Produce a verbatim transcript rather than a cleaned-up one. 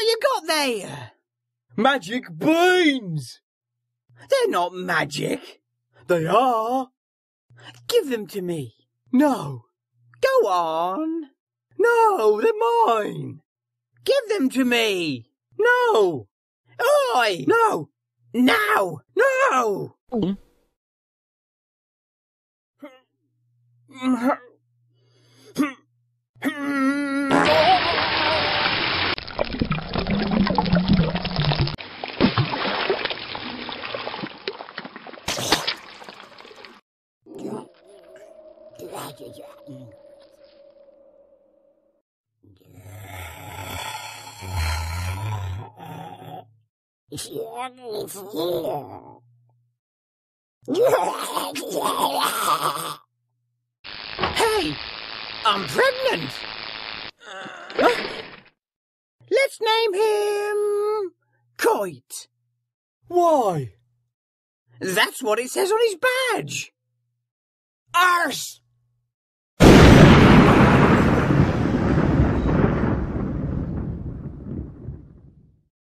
What you got there? Magic beans! They're not magic. They are. Give them to me. No. Go on. No, they're mine. Give them to me. No. Oi! No. Now! No. Hey! I'm pregnant! Huh? Let's name him Koit. Why? That's what it says on his badge. Arse!